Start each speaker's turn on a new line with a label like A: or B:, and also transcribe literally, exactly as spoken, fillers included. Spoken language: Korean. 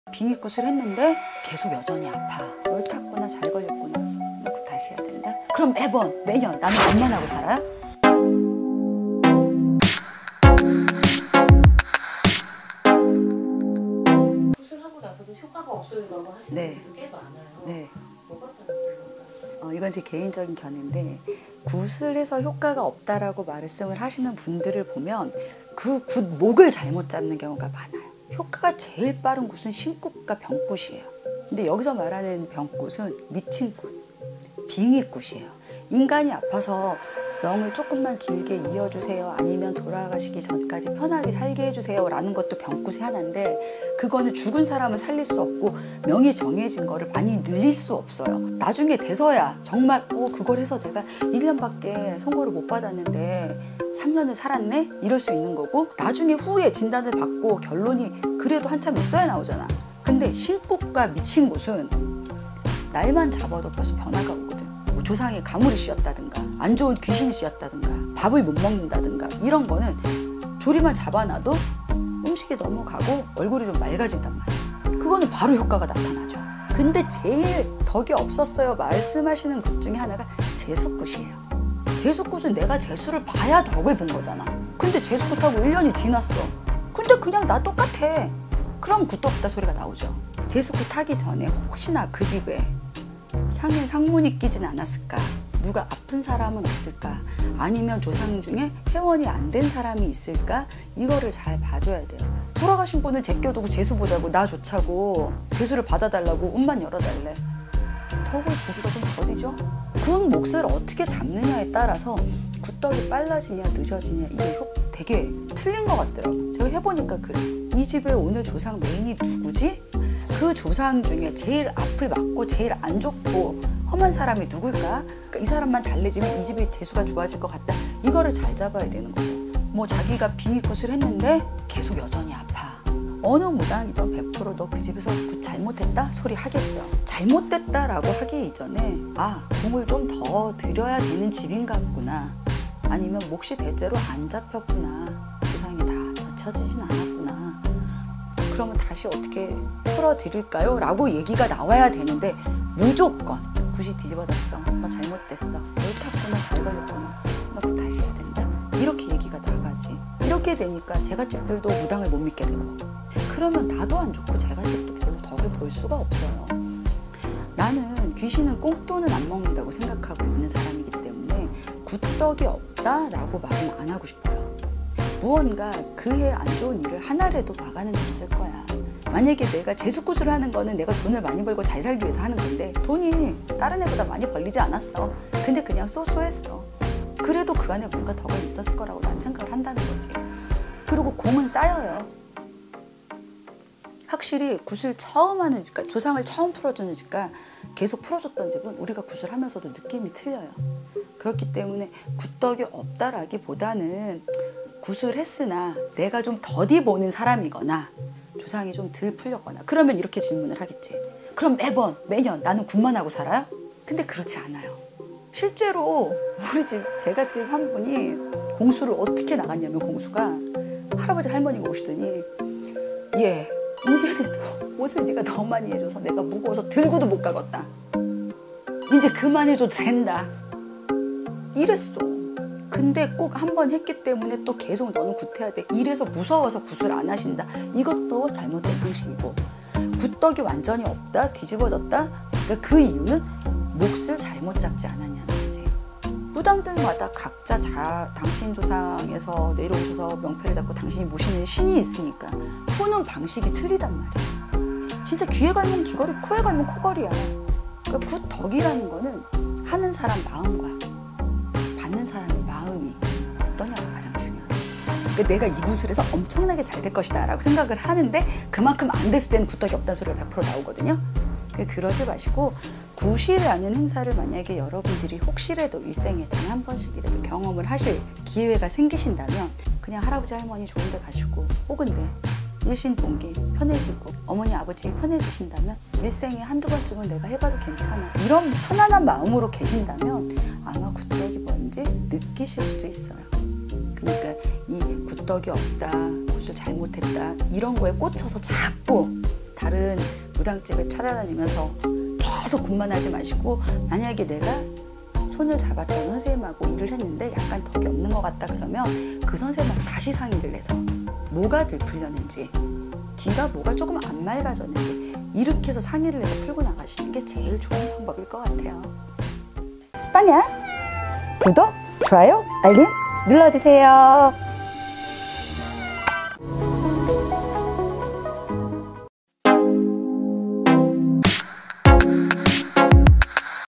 A: 빙의굿을 했는데 계속 여전히 아파. 열 탔구나, 잘 걸렸구나. 놓고 다시 해야 된다. 그럼 매번, 매년 나는 돈만 하고 살아요?
B: 굿을 하고 나서도 효과가 없어요라고 하시는
A: 네.
B: 분들도 꽤 많아요.
A: 네.
B: 뭐가 잘못된 건가요?
A: 어, 이건 제 개인적인 견해인데, 굿을 해서 효과가 없다라고 말씀을 하시는 분들을 보면 그 굿 목을 잘못 잡는 경우가 많아요. 효과가 제일 빠른 굿은 신굿과 병굿이에요. 근데 여기서 말하는 병굿은 미친 굿, 빙의굿이에요. 인간이 아파서 병을 조금만 길게 이어주세요, 아니면 돌아가시기 전까지 편하게 살게 해주세요 라는 것도 병굿의 하나인데, 그거는 죽은 사람을 살릴 수 없고 명이 정해진 거를 많이 늘릴 수 없어요. 나중에 돼서야 정말 어 그걸 해서 내가 일 년밖에 선고를 못 받았는데 삼 년을 살았네? 이럴 수 있는 거고, 나중에 후에 진단을 받고 결론이 그래도 한참 있어야 나오잖아. 근데 신굿과 미친 굿은 날만 잡아도 벌써 변화가 오거든. 뭐 조상의 가물이 씌었다든가, 안 좋은 귀신이 씌었다든가, 밥을 못 먹는다든가, 이런 거는 조리만 잡아놔도 음식이 넘어가고 얼굴이 좀 맑아진단 말이야. 그거는 바로 효과가 나타나죠. 근데 제일 덕이 없었어요 말씀하시는 굿 중에 하나가 재수굿이에요. 재수굿은 내가 재수를 봐야 덕을 본 거잖아. 근데 재수굿하고 일 년이 지났어. 근데 그냥 나 똑같아. 그럼 굿도 없다 소리가 나오죠. 재수굿 하기 전에 혹시나 그 집에 상에 상문이 끼진 않았을까? 누가 아픈 사람은 없을까? 아니면 조상 중에 회원이 안 된 사람이 있을까? 이거를 잘 봐줘야 돼요. 돌아가신 분을 제껴두고 재수 보자고, 나 좋자고 재수를 받아달라고 운만 열어달래. 덕을 보기가 좀 더디죠? 굿 몫을 어떻게 잡느냐에 따라서 굿덕이 빨라지냐 늦어지냐 이게 되게 틀린 것 같더라고요. 제가 해보니까 그래. 이 집에 오늘 조상 메인이 누구지? 그 조상 중에 제일 앞을 막고 제일 안 좋고 험한 사람이 누굴까? 그러니까 이 사람만 달래지면 이 집의 재수가 좋아질 것 같다. 이거를 잘 잡아야 되는 거죠. 뭐 자기가 빙의굿을 했는데 계속 여전히 아파. 어느 무당이든 백 퍼센트 너 그 집에서 굿 잘못했다? 소리 하겠죠. 잘못됐다라고 하기 이전에 아, 공을 좀 더 들여야 되는 집인가 보구나. 아니면 몫이 대체로 안 잡혔구나. 조상이 다 젖혀지진 않았구나. 그러면 다시 어떻게 풀어드릴까요? 라고 얘기가 나와야 되는데 무조건 굿이 뒤집어졌어. 너 잘못됐어. 열 탔구나, 잘 걸렸구나. 너 그 다시 해야 된다. 이렇게 얘기가 나가지. 이렇게 되니까 제갓집들도 무당을 못 믿게 되고, 그러면 나도 안 좋고 제갓집도 별로 덕을 볼 수가 없어요. 나는 귀신은 꽁돈은 안 먹는다고 생각하고 있는 사람이기 때문에 굿덕이 없다라고 말은 안 하고 싶어요. 무언가 그해 안 좋은 일을 하나라도 막아는 줬을 거야. 만약에 내가 재수굿을 하는 거는 내가 돈을 많이 벌고 잘 살기 위해서 하는 건데 돈이 다른 애보다 많이 벌리지 않았어. 근데 그냥 쏘쏘했어. 그래도 그 안에 뭔가 덕은 있었을 거라고 난 생각을 한다는 거지. 그리고 공은 쌓여요. 확실히 굿을 처음 하는 집, 그러니까 조상을 처음 풀어주는 집과 계속 풀어줬던 집은 우리가 굿을 하면서도 느낌이 틀려요. 그렇기 때문에 굿덕이 없다라기보다는 굿을 했으나 내가 좀 더디 보는 사람이거나 조상이 좀 덜 풀렸거나 그러면 이렇게 질문을 하겠지. 그럼 매번 매년 나는 굿만 하고 살아요? 근데 그렇지 않아요. 실제로 우리 집 제갓집 한 분이 공수를 어떻게 나갔냐면, 공수가 할아버지 할머니가 오시더니 예, 이제는 옷을 네가 너무 많이 해줘서 내가 무거워서 들고도 못 가겠다. 이제 그만해줘도 된다. 이랬어. 근데 꼭 한 번 했기 때문에 또 계속 너는 굿해야 돼. 이래서 무서워서 굿을 안 하신다. 이것도 잘못된 상식이고, 굿덕이 완전히 없다, 뒤집어졌다. 그러니까 그 이유는 몫을 잘못 잡지 않았냐는 거지. 무당들마다 각자 자, 당신 조상에서 내려오셔서 명패를 잡고 당신이 모시는 신이 있으니까 푸는 방식이 틀리단 말이야. 진짜 귀에 갈면 귀걸이, 코에 갈면 코걸이야. 그러니까 굿덕이라는 거는 하는 사람 마음과 받는 사람의 마음이 어떠냐가 가장 중요하다. 그러니까 내가 이 굿을 해서 엄청나게 잘 될 것이다 라고 생각을 하는데 그만큼 안 됐을 때는 굿덕이 없다는 소리가 백 퍼센트 나오거든요. 그러지 마시고 굿이라는 행사를 만약에 여러분들이 혹시라도 일생에 단 한 번씩이라도 경험을 하실 기회가 생기신다면 그냥 할아버지 할머니 좋은 데 가시고, 혹은 내 일신동기 편해지고 어머니 아버지 편해지신다면 일생에 한두 번쯤은 내가 해봐도 괜찮아, 이런 편안한 마음으로 계신다면 아마 굿덕이 뭔지 느끼실 수도 있어요. 그러니까 이 굿덕이 없다, 굿을 잘못했다 이런 거에 꽂혀서 자꾸 다른 무당집을 찾아다니면서 계속 굿만 하지 마시고, 만약에 내가 손을 잡았던 선생님하고 일을 했는데 약간 덕이 없는 것 같다 그러면 그 선생님하고 다시 상의를 해서 뭐가 들풀렸는지, 뒤가 뭐가 조금 안 맑아졌는지 이렇게 해서 상의를 해서 풀고 나가시는 게 제일 좋은 방법일 것 같아요. 빵야 구독, 좋아요, 알림 눌러주세요.